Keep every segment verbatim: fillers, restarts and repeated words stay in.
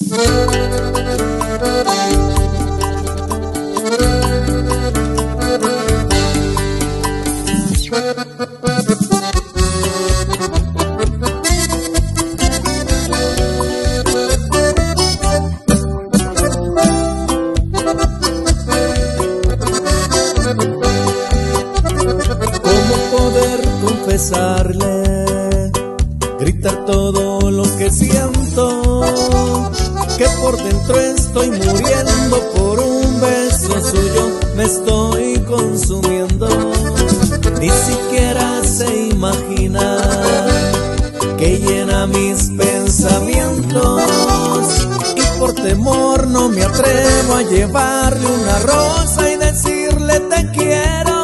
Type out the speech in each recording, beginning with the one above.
Confesarle, gritar todo lo que siento, que por dentro estoy muriendo por un beso suyo, me estoy consumiendo. Ni siquiera se imagina que llena mis pensamientos, y por temor no me atrevo a llevarle una rosa y decirle te quiero.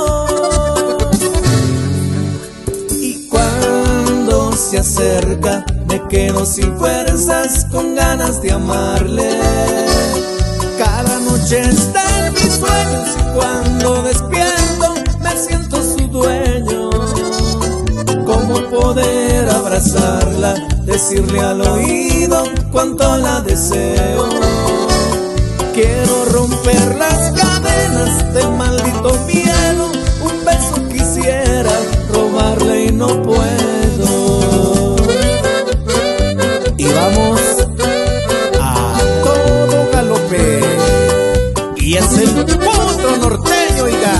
Se acerca, me quedo sin fuerzas, con ganas de amarle. Cada noche está en mis sueños y cuando despierto me siento su dueño. ¿Cómo poder abrazarla, decirle al oído cuánto la deseo? Quiero romper las cadenas del maldito miedo, un beso quisiera robarle y no puedo. Y vamos a todo galope, y es el potro norteño, oiga.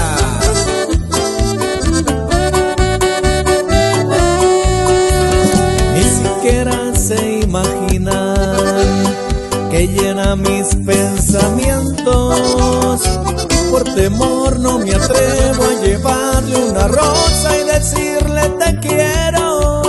Ni siquiera se imaginan que llena mis pensamientos, y por temor no me atrevo a llevarle una rosa y decirle te quiero.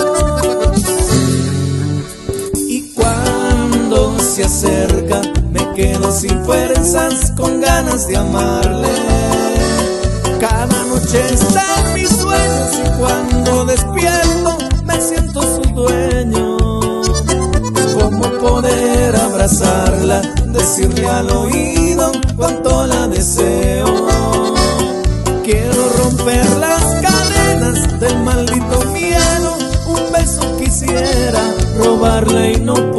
Se acerca, me quedo sin fuerzas, con ganas de amarle. Cada noche está en mis sueños y cuando despierto me siento su dueño. ¿Cómo poder abrazarla, decirle al oído cuánto la deseo? Quiero romper las cadenas del maldito miedo, un beso quisiera robarle y no puedo.